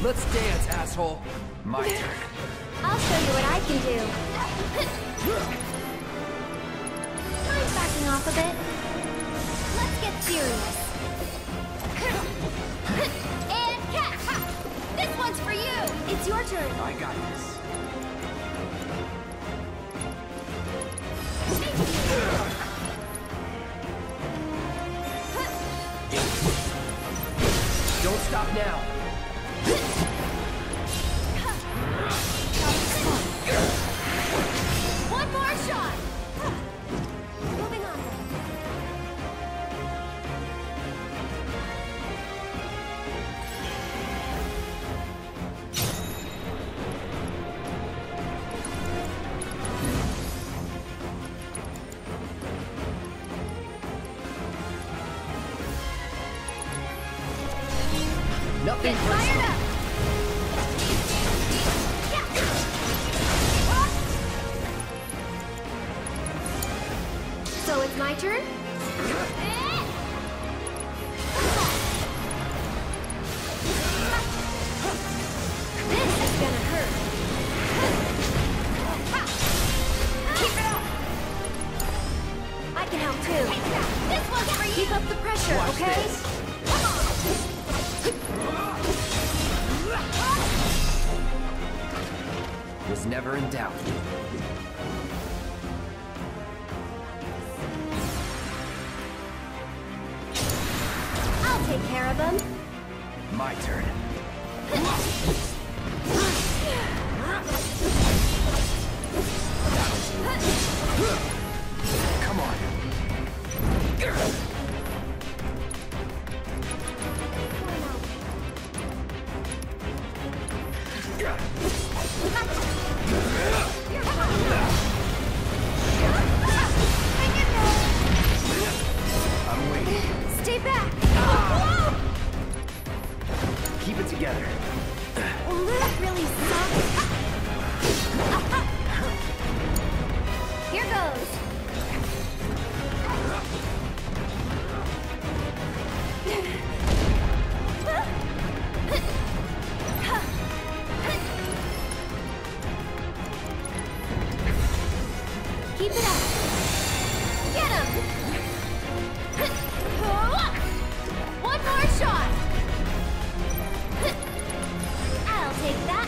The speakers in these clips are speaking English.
Let's dance, asshole. My turn. I'll show you what I can do. Mind backing off a bit? Let's get serious. And catch! This one's for you! It's your turn. I got this. Don't stop now. One more shot! Moving on. Nothing Get fired personal. up! So it's my turn? This is gonna hurt. Keep it up! I can help too. This one's for you! Keep up the pressure, Watch okay? this. Come on! Was never in doubt. I'll take care of him. My turn. Come on. I'm waiting. Stay back! Keep it together. Well, that really sucks. Here goes. Keep it up. Get him! One more shot! I'll take that.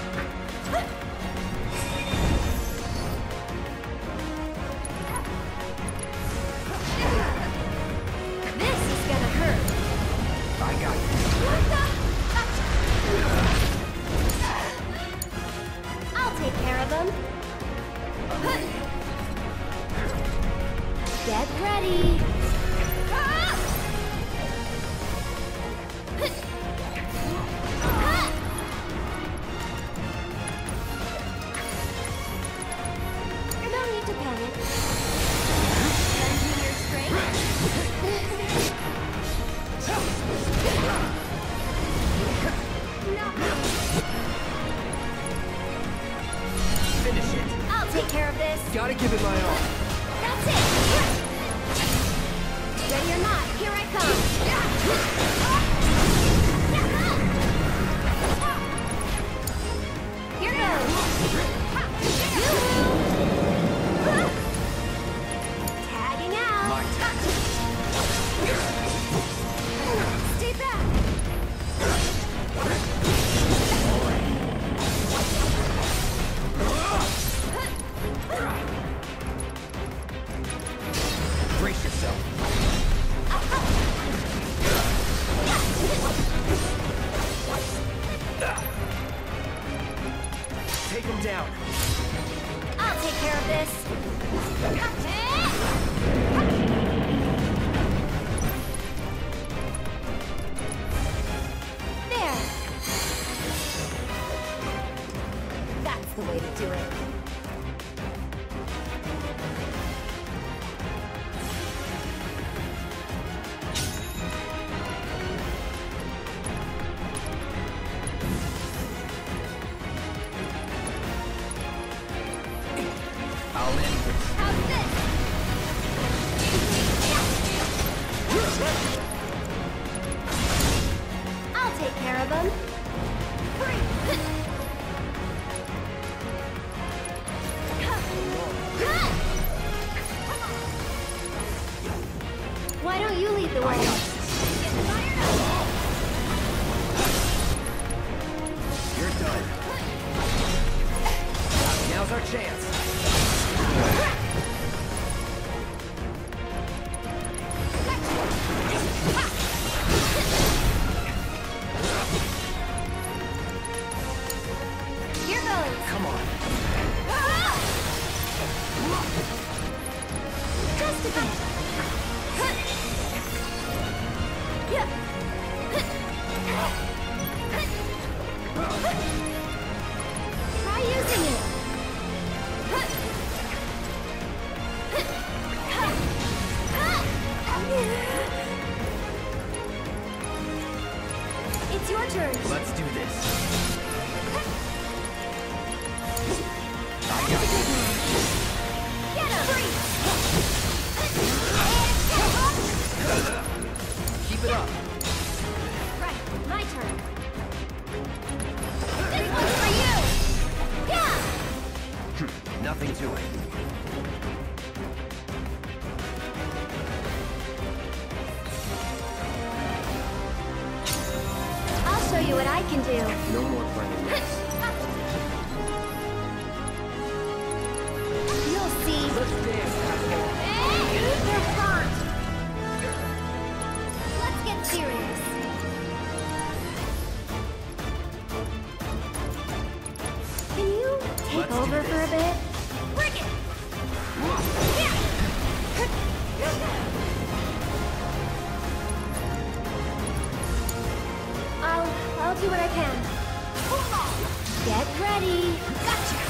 This is gonna hurt. I got it. What the? I'll take care of him. Get ready. No need to panic. Lend me your strength. Finish it. I'll take care of this. Gotta give it my all. That's it. Ready or not, here I come. Here goes. Tagging out. My turn. Stay back. Brace yourself. Take him down. I'll take care of this. There. That's the way to do it. I'll end this. How's this? I'll take care of him. Free. lead the way. Get fired up. You're done. Now's our chance. Here goes. Come on. Trust a bit. Try using it. It's your turn. Let's do this. That's a good one. Get him! Keep it up. Right, my turn. This one's for you! Yeah! Nothing to it. I'll show you what I can do. No more playing this. You'll see. Let's dance. They're burnt. Let's get serious. Can you take Let's do over for a this. bit? Break it! Yeah. I'll do what I can. Get ready. Gotcha.